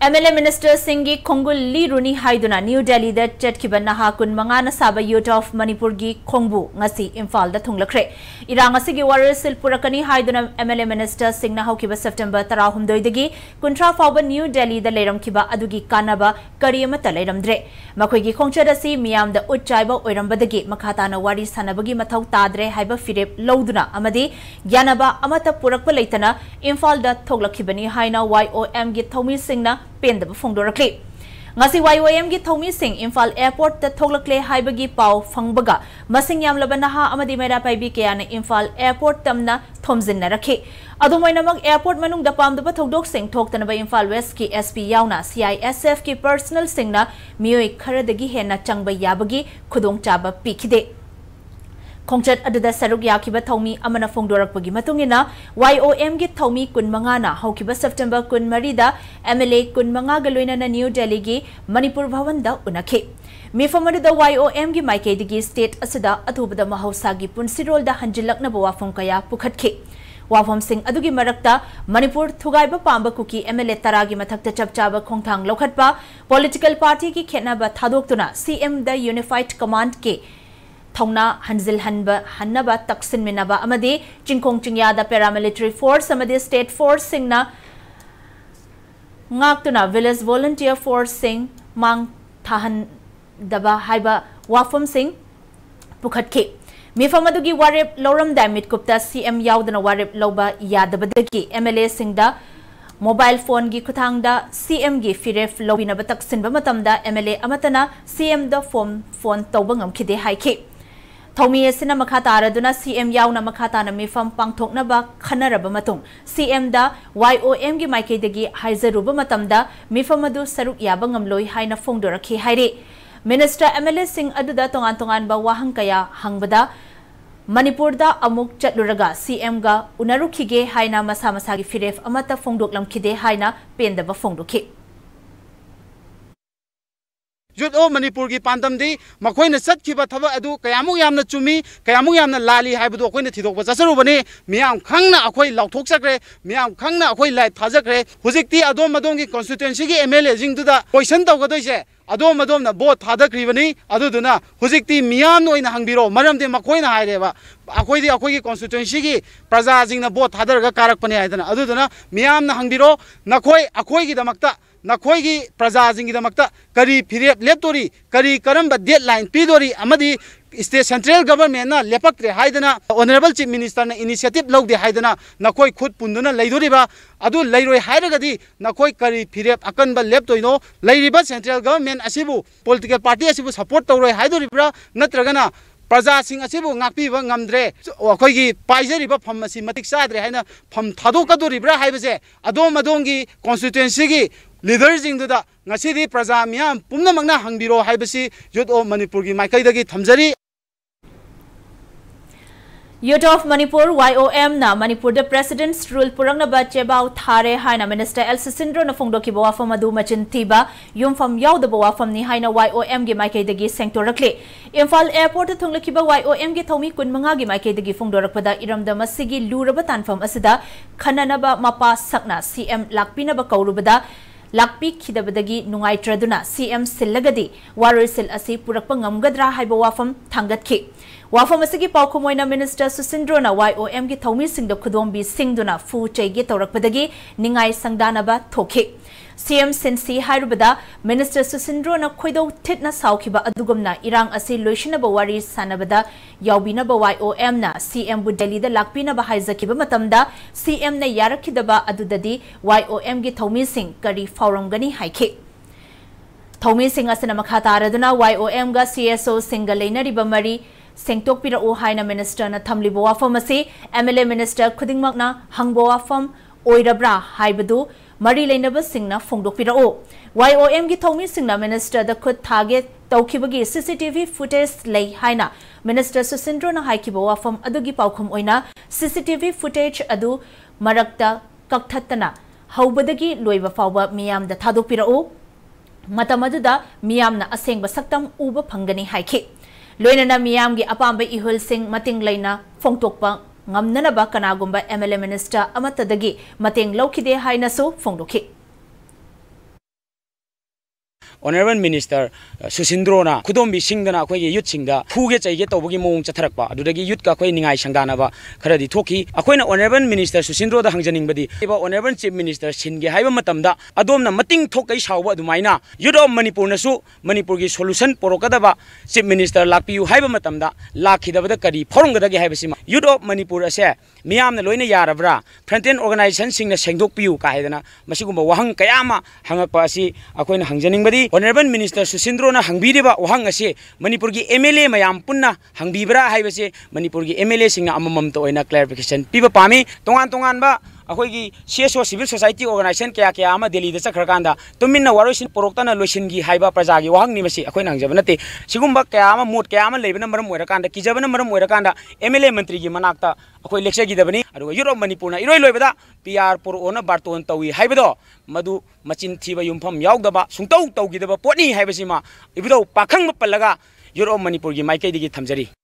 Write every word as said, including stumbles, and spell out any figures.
M L A Minister Singhi Khongul Liruni Haiduna New Delhi da Chetkiba Naha Kun Mangana Saba Youth of Manipur gi Khongbu ngasi Imphal da Thunglakre Irang asigi Warrior Sil Purakani Haiduna M L A Minister Singh na Hokiba September Tarahumdoi dagi Kuntra Fauba New Delhi da Leiram Kiba Adugi Kanaba Kariyamata Leiramdre Makoigi Khongchada si Miam da Uchaiba Oirambadagi Makhatana Wari Sanabagi Mathau Tadre Haiba Firep Loduna Amadi Yanaba Amata Purakpa Leitana Imphal da Thoglakibani Haina Y O M gi Thomi Singh na pen the Fongdorakli. Ngasi Y O M gi Thomi Singh Imphal Airport the Thoglakle Haibagi Pau Fangbaga Masing Yam Labanaha Amadi Mera Paibi Kiana Imphal Airport Tamna Thomzin Naraki. Adumainamag Airport Manung the Pam the Bathogdok Singh Toktanaba Imphal West ki S P Yauna C I S F ki personal Singna Miyoi Karadagi Hena Changba Yabagi Kudong Chaba Pikide. Khongchat aduda saruk yakiba thomi amana fongdorakpagi matungina Y O M gi thomi kun mangana hokiba September kun marida M L A kun manga galoina na New Delhi gi Manipur bhavan da unakhe mifamadu da Y O M gi maike digi state asada athubada mahausa gi punsirol da hanjilakna bawafam kaya pukhatke wafam sing adugi marakta Manipur thugaiba pamba kuki M L A taragi mathakta chapchaba khongthang lokhatpa political party ki khenaba thadoktuna C M da Unified Command ke Thongna Hanzil Hanba Hanaba Taksin Minaba Amadi Chinkong Chingyada Paramilitary Force Amadi State Force Singna Ngaktuna Village Volunteer Force Sing Mang Tahan Daba Haiba Wafam Sing Pukhatke Mifamadugi Warip Loram Damit Gupta C M Yaudana Warip Loba Yadabadaki M L A Singda Mobile phone gi kuthangda C M gi firef lobina bataksin bamatamda M L A amatana C M da phone phone tawbangam khide haike Thomi Esina Makata Duna C M Yauna Makata na Mifam Pangtokna ba Khanaraba Matung C M da Y O M gi Maike degi Haizaruba Matamda Mifamadu Saruk Yabangam Loi Haina Fongdoraki Haire Minister M L A Singh Aduda Tongan Tongan ba Wahang Kaya Hangbada Manipur da Amuk Chatluraga C M ga Unarukige Haina Masa Masagi Firef Amata Fongdoklam Kide Haina Pendaba Fongdoki Youth of Manipur ki pandam di makoy na sat ki ba thaba adu kayamu yam na chumi kayamu yam na lali haibadu akoy na thidok ba jasaru bani miyam khangna akoy lauthok sakre miyam khangna akoy lai thajakre hujikti adom madom ki constituency ki M L A jing duda question taw gadoi se adom adom na vote thadakri bani adu duna hujikti miyam noi na hangbiro maram de makoy na haire ba akoy di akoy ki constituency ki praja jing na vote thadar ga karak pani aidana adu duna miyam na hangbiro nakoy akoy ki damakta Nakoigi Praja Jingi Damakta Kari Pirep Leptori Kari Karamba deadline Pidori Amadi State Central Government na Lepakre Haidana Honorable Chief Minister na initiative log de Haidana Nakoi Khut Punduna Laidoriba Adu Lairoi Haidagadi Nakoi Kari Pirep Akanba Leptoino Lairiba Central Government Asibu Political Party Asibu support Tawroi Haidoribra Natragana Praja Sing Asibu Ngapiba Ngamdre Akoigi Paisariba Pham Asi Matik Sadre Haina Pham Thadokadoribra Haibase Adom Adongi constituency gi Leaders in the Nasidi Prazamiam, Pumna Magna Hangbiro, Hibasi, Youth of Manipur, Maikaidagi, Tamzari Youth of Manipur, Y O M na Manipur the President's rule Purangna Bacheba Thare Haina Minister SUSINDRO na Fongdoki Bawa from Adu Machin Tiba, Yum from Yau the Bawa from Ni Haina Y O M gi Maike the Gi Sanctorakle. Imphal Airport to Tunglakiba Y O M gi Thomi Kun Mangagi Maike the Gi Fongdorakpada Iram the Masigi Lurabatan from Asida, Kananaba Mapa Sakna, C M Lakpina Bakaurubada. Lakpi Kidabadagi Nungai Traduna C M Silagadi Warrior Sil Asi Purakpangam Gadra Haiba Wafam Tangatki Wafam Asigi Paukumoina Minister SUSINDRO na Y O M gi Thomi Singh the Kudombi Singduna Fu Chegi Taurakpadagi Ningai Sangdanaba Thoki C M Sinsi Hairubada Minister SUSINDRO na Kuido Titna Saukiba Adugumna Irang Asi Loishinaba Wari Sanabada Yaubinaba Y O M na C M Budeli the Lakpina Bahaizakiba Matamda C M na Yarakidaba Adudadi Y O M gi Thomi Singh Kari Faurangani Haike Thomi Singh Asana Makata Araduna Y O M ga C S O Singalena Ribamari Sengtok Pira O Haina Minister na Thamlibo Wafam Asi M L A Minister Kudingmakna Hangbo Wafam Oirabra Haibadu Mari Lainaba Singna Fongdok Pira O Y O M gi Thomi Singna Minister the Kut Target Taukibagi C C T V footage Lay Haina Minister SUSINDRO na Haikibo Wafam Adugi Paukum Oina C C T V footage Adu Marakta Kakthatana Haubadagi Loiba Fauba Miyam the Thadok Pira O Matamaduda Miyam na Aseng Basaktam Uba Pangani Haike Loinana Miyam gi Apamba Ihul Sing Mating Laina Fongtokpa Ngamnanaba Kanagumba M L A Minister Amatadagi Mating Lokide Hainasu Fongdoki Honorable Minister SUSINDRO na khudom bi singdana akhoi ge youth singda phuge chaige tawbagi mong chatharakpa adudagi youth ka akhoi ningai sangdana ba kharadi thoki akhoi na Honorable Minister SUSINDRO da hangjaning badi ba Honorable Chief Minister singe haiba matamda adom na mating thokai sawba adumaina youth of Manipur na su Manipur gi solution porokadaba Chief Minister lakpiu haiba matamda lakhidabada kari phoronggadagi haibasima youth of Manipur ase miyam na loina yarabra front-end organization singna sengdokpiu ka haidana masigumba wahang kayama hangakpa asi akhoi na hangjaning badi Honorable Minister SUSINDRO na hangbideba wahang ase Manipur gi M L A mayam punna hangbibra haibase Manipur gi M L A singna amamam to oina clarification piba pami tongan tongan ba akhoi gi C S O civil society organization kya kya ama Delhi da chakrakanda tuminna waroisin poroktana loisin gi haiba praja gi wahang ni masi akhoi nangjaba nate sigumba kya ama mut kya ama leibana maram oirakanda kijabana maram oirakanda M L A mantri gi manakta akhoi lecture gi dabani aduga Europe Manipur na iroi loibada P R por ona barton tawi haibado madu machin thiba yumpham yaugdaba sungtau tawgidaba potni haibasima ibido pakhang pallaga Europe Manipur gi maikai digi thamjari